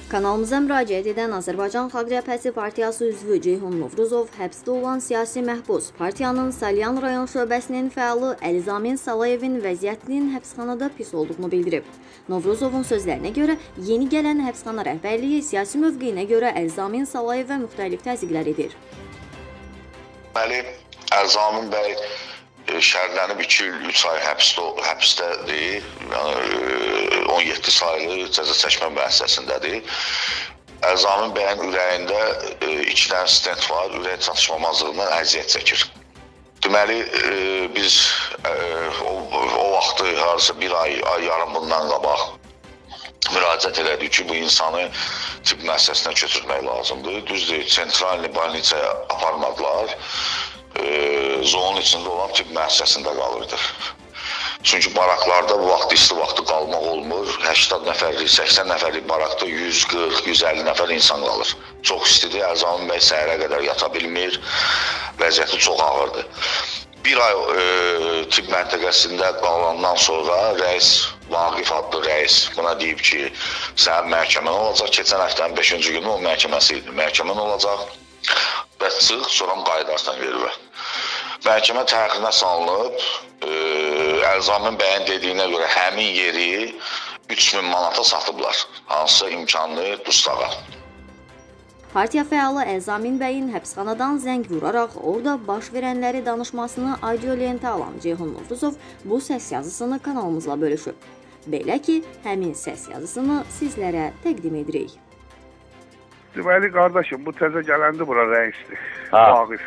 Kanalımıza müraciət edən Azərbaycan Xalq Cəbhəsi Partiyası üzvü Ceyhun Novruzov həbsdə olan siyasi məhbus, partiyanın Salyan rayon şöbəsinin fəalı Əlizamin Salayevin vəziyyətinin həbsxanada pis olduğunu bildirib. Novruzovun sözlərinə görə, yeni gələn həbsxana rəhbərliyi siyasi mövqeyinə görə Əlizamin Salayevə müxtəlif təzyiqlər edir. Əlizamin bəy şərhlənib 2 il 3 ay həbsdədir, 17 saylı cəza çəkmə müəssisəsindədir. Əlizamin bəyin ürəyində 2 dənə stent var, ürək çatışmamazlığından əziyyət çəkir. Deməli, biz o vaxtı harca bir ay yarım bundan qabaq müraciət elədik ki, bu insanı tibb müəssisəsinə köçürmək lazımdır. Düzdür, sentralni balnisaya aparmadılar. Zonun içində olan tibb müəssisəsində qalırdı. Çünki baraklarda bu vaxt isti vaxtı qalmaq olmur. 80 nəfərlik, 80 nəfərlik barakda 140, 150 nəfər insan qalır. Çox istidir, Əlizamin bəy səhərə qədər yata bilmir, vəziyyəti çox ağırdır. Bir ay tibb məntəqəsində qalandan sonra rəis, Vaqif adlı rəis buna deyib ki, sənin məhkəmən olacaq. Keçən həftənin 5-ci günü o məhkəməsi idi. Məhkəmən olacaq və çıx, sonra qayıdarsan yervə. Məhkəmə təxirə salınıb, Əlizamin bəyin dediyinə görə həmin yeri 3000 manata satıblar, hansısa imkanlı dustağa. Partiya fəalı Əlizamin bəyin həbsxanadan zəng vuraraq orada baş verənləri danışmasını audio-lentə alan Ceyhun Novruzov bu səs yazısını kanalımızla bölüşüb. Belə ki, həmin səs yazısını sizlərə təqdim edirik. Deməli, qardaşım, bu təzə gələndi bura rəisdir, Vaqif.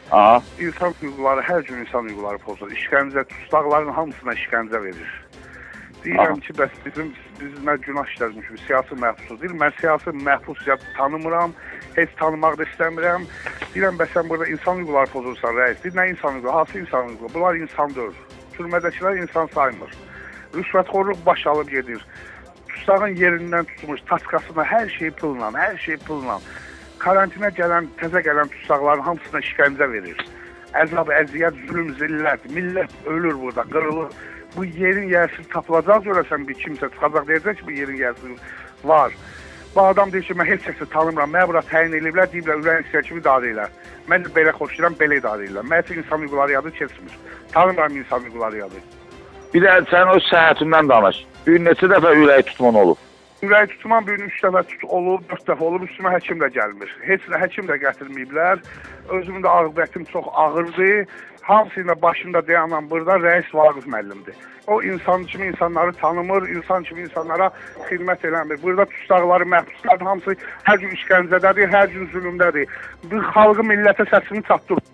İnsan hüquqları, hər gün insan hüquqları pozur. İşgəncə, tustaqların hamısına işgəncə verir. Deyirəm ki, bəs biz nə günah işləmişik, siyasi məhbusuz deyil. Mən siyasi məhbus tanımıram, heç tanımaq da istəmirəm. Deyirəm, bəs sən burada insan hüquqları pozursan, rəis. Deyir, nə insan hüquqları, hansı insan hüquqları? Bunlar insan deyil. Türmədəkilər insan saymır. Rüşvətxorluq baş alıb gedir. Tustağın yerindən tutmuş, taskasına, hər şey pılla. Karantinə gələn, təzə gələn tustaqların hamısına işgəncə verir. Əzab, əziyyət, zülüm, zillət, millət ölür burada, qırılır. Bu yerin yersiz tapılacaq görəsən bir kimsə çıxacaq deyəcək ki, bu yerin yersiz var. Bu adam deyir ki, mən heç kəsi tanımıram, mənə bura təyin ediblər, deyiblər, ürəyin istəyər kimi idarə edirlər. Mən belə xoşlayıram, belə idarə edirlər. Mən üçün insan hüquqları yadı keçmir. Tanımıram insan hüquqları yadı. Bir də sən öz səhhətindən danış. Bir neçə dəfə ürək tutman olub? Ürək tutman bir 3 dəfə olub, 4 dəfə olub, üstümə həkim də gəlmir. Heç də həkim də gətirməyiblər. Özümün də ağrıbətim çox ağırdır. Hamısıyla başında dayanan burada rəis Vaqif müəllimdir. O insan kimi insanları tanımır, insan kimi insanlara xidmət eləmir. Burada tustaqları, məhbusların hamısı hər gün işgəncədədir, hər gün zülümdədir. Bu xalqı, millətə səsini çatdırır.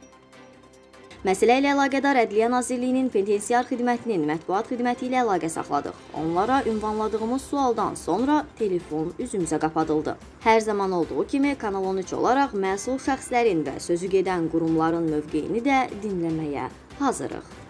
Məsələ ilə əlaqədar Ədliyyə Nazirliyinin penitensiar xidmətinin mətbuat xidməti ilə əlaqə saxladıq. Onlara ünvanladığımız sualdan sonra telefon üzümüzə qapadıldı. Hər zaman olduğu kimi Kanal 13 olaraq məsul şəxslərin və sözü gedən qurumların mövqeyini də dinləməyə hazırıq.